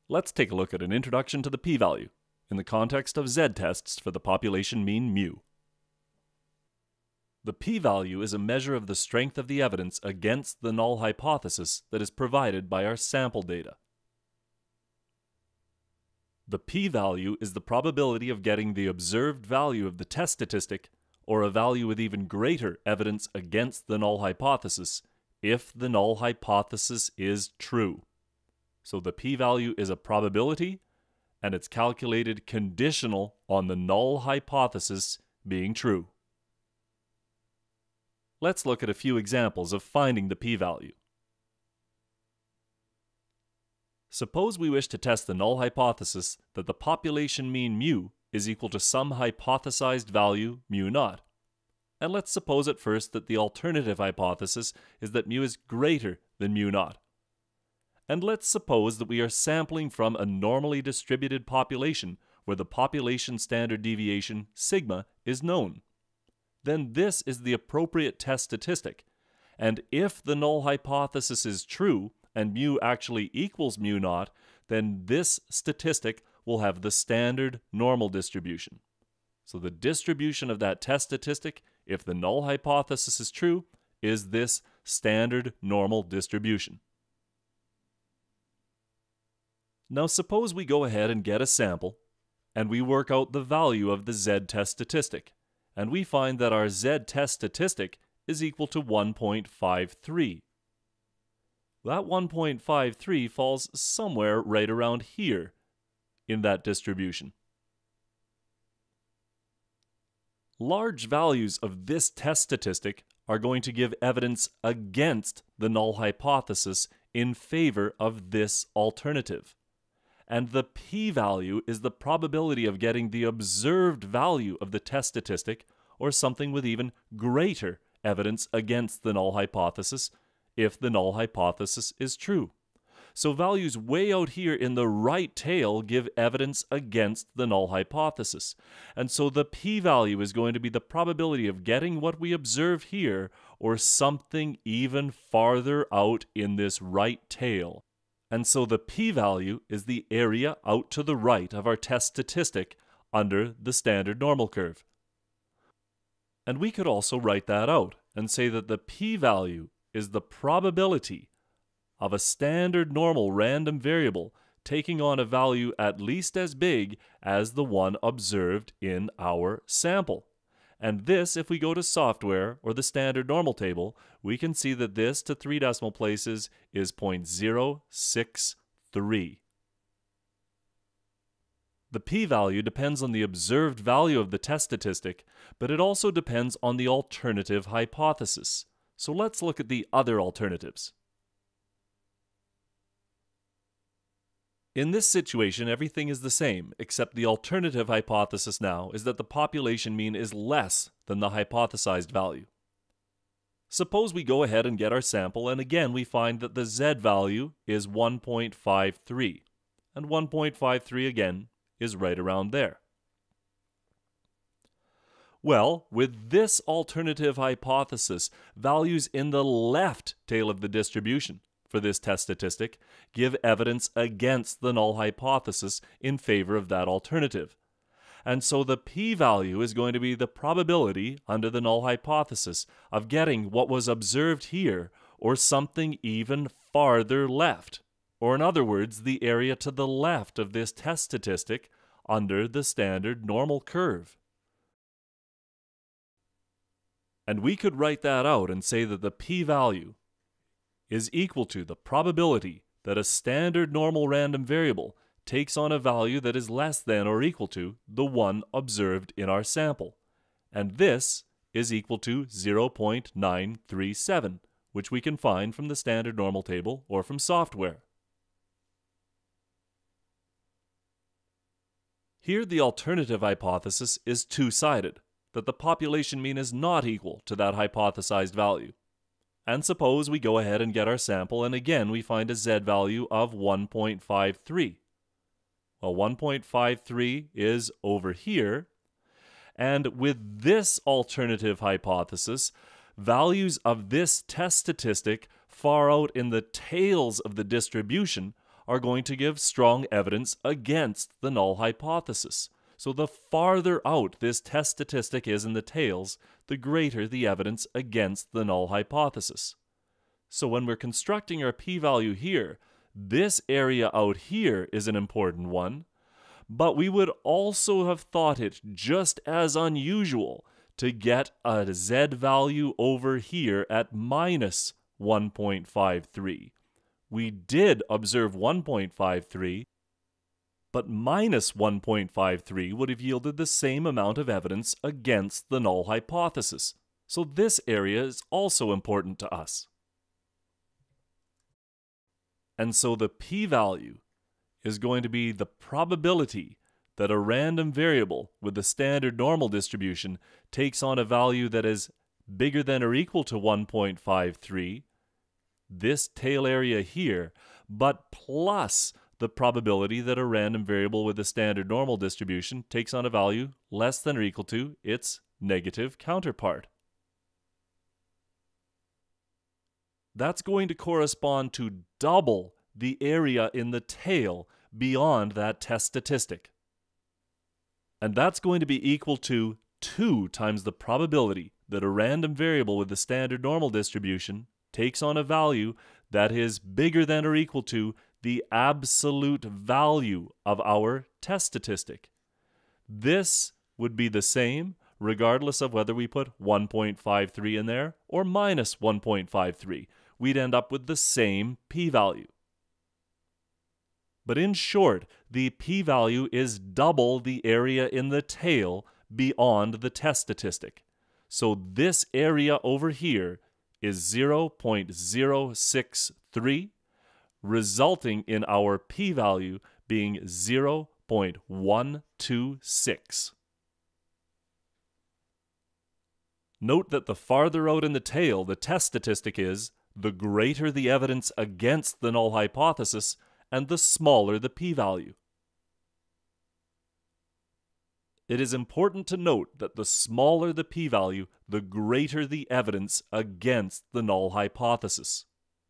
Let's take a look at an introduction to the p-value in the context of z-tests for the population mean mu. The p-value is a measure of the strength of the evidence against the null hypothesis that is provided by our sample data. The p-value is the probability of getting the observed value of the test statistic, or a value with even greater evidence against the null hypothesis, if the null hypothesis is true. So the p-value is a probability, and it's calculated conditional on the null hypothesis being true. Let's look at a few examples of finding the p-value. Suppose we wish to test the null hypothesis that the population mean mu is equal to some hypothesized value mu naught. And let's suppose at first that the alternative hypothesis is that mu is greater than mu naught. And let's suppose that we are sampling from a normally distributed population where the population standard deviation, sigma, is known. Then this is the appropriate test statistic. And if the null hypothesis is true, and mu actually equals mu naught, then this statistic will have the standard normal distribution. So the distribution of that test statistic, if the null hypothesis is true, is this standard normal distribution. Now suppose we go ahead and get a sample, and we work out the value of the z-test statistic, and we find that our z-test statistic is equal to 1.53. That 1.53 falls somewhere right around here in that distribution. Large values of this test statistic are going to give evidence against the null hypothesis in favor of this alternative. And the p-value is the probability of getting the observed value of the test statistic, or something with even greater evidence against the null hypothesis, if the null hypothesis is true. So values way out here in the right tail give evidence against the null hypothesis. And so the p-value is going to be the probability of getting what we observe here, or something even farther out in this right tail. And so the p-value is the area out to the right of our test statistic under the standard normal curve. And we could also write that out and say that the p-value is the probability of a standard normal random variable taking on a value at least as big as the one observed in our sample. And this, if we go to software or the standard normal table, we can see that this to 3 decimal places is 0.063. The p-value depends on the observed value of the test statistic, but it also depends on the alternative hypothesis. So let's look at the other alternatives. In this situation, everything is the same, except the alternative hypothesis now is that the population mean is less than the hypothesized value. Suppose we go ahead and get our sample, and again we find that the z value is 1.53, and 1.53 again is right around there. Well, with this alternative hypothesis, values in the left tail of the distribution for this test statistic give evidence against the null hypothesis in favor of that alternative. And so the p-value is going to be the probability under the null hypothesis of getting what was observed here, or something even farther left. Or in other words, the area to the left of this test statistic under the standard normal curve. And we could write that out and say that the p-value is equal to the probability that a standard normal random variable takes on a value that is less than or equal to the one observed in our sample. And this is equal to 0.937, which we can find from the standard normal table or from software. Here the alternative hypothesis is two-sided, that the population mean is not equal to that hypothesized value. And suppose we go ahead and get our sample, and again we find a z value of 1.53. Well, 1.53 is over here, and with this alternative hypothesis, values of this test statistic far out in the tails of the distribution are going to give strong evidence against the null hypothesis. So the farther out this test statistic is in the tails, the greater the evidence against the null hypothesis. So when we're constructing our p-value here, this area out here is an important one, but we would also have thought it just as unusual to get a z value over here at minus 1.53. We did observe 1.53, but minus 1.53 would have yielded the same amount of evidence against the null hypothesis. So this area is also important to us. And so the p-value is going to be the probability that a random variable with the standard normal distribution takes on a value that is bigger than or equal to 1.53, this tail area here, but plus the probability that a random variable with the standard normal distribution takes on a value less than or equal to its negative counterpart. That's going to correspond to double the area in the tail beyond that test statistic. And that's going to be equal to 2 times the probability that a random variable with the standard normal distribution takes on a value that is bigger than or equal to the absolute value of our test statistic. This would be the same regardless of whether we put 1.53 in there or minus 1.53. We'd end up with the same p-value. But in short, the p-value is double the area in the tail beyond the test statistic. So this area over here is 0.063, resulting in our p-value being 0.126. Note that the farther out in the tail the test statistic is, the greater the evidence against the null hypothesis and the smaller the p-value. It is important to note that the smaller the p-value, the greater the evidence against the null hypothesis.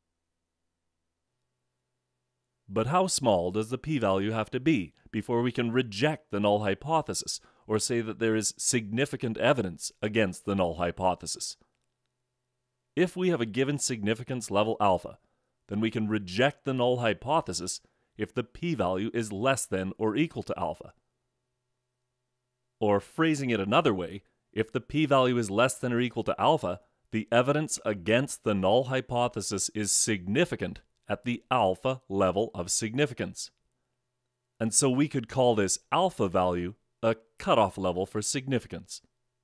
But how small does the p-value have to be before we can reject the null hypothesis or say that there is significant evidence against the null hypothesis? If we have a given significance level alpha, then we can reject the null hypothesis if the p-value is less than or equal to alpha. Or phrasing it another way, if the p-value is less than or equal to alpha, the evidence against the null hypothesis is significant at the alpha level of significance. And so we could call this alpha value a cutoff level for significance.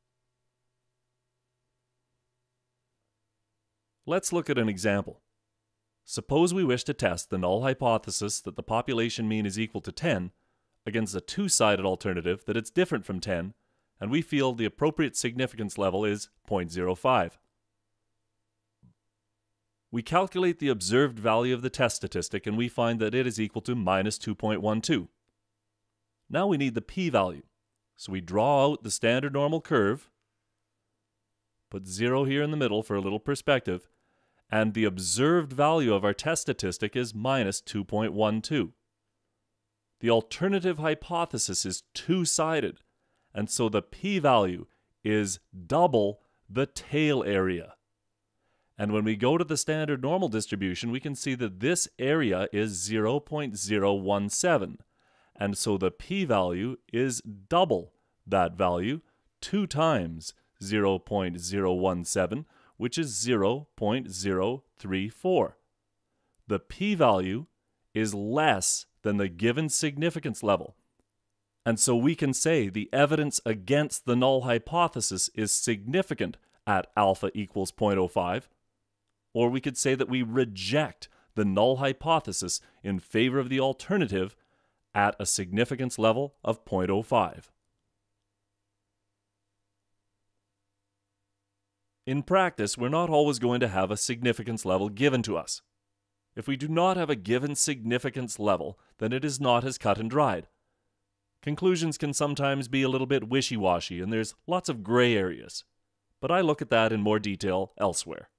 Let's look at an example. Suppose we wish to test the null hypothesis that the population mean is equal to 10 against a two-sided alternative that it's different from 10, and we feel the appropriate significance level is 0.05. We calculate the observed value of the test statistic and we find that it is equal to minus 2.12. Now we need the p-value, so we draw out the standard normal curve, put 0 here in the middle for a little perspective, and the observed value of our test statistic is minus 2.12. The alternative hypothesis is two-sided, and so the p-value is double the tail area. And when we go to the standard normal distribution, we can see that this area is 0.017, and so the p-value is double that value, 2 times 0.017, which is 0.034. The p-value is less than the given significance level. And so we can say the evidence against the null hypothesis is significant at alpha equals 0.05, or we could say that we reject the null hypothesis in favor of the alternative at a significance level of 0.05. In practice, we're not always going to have a significance level given to us. If we do not have a given significance level, then it is not as cut and dried. Conclusions can sometimes be a little bit wishy-washy, and there's lots of gray areas. But I look at that in more detail elsewhere.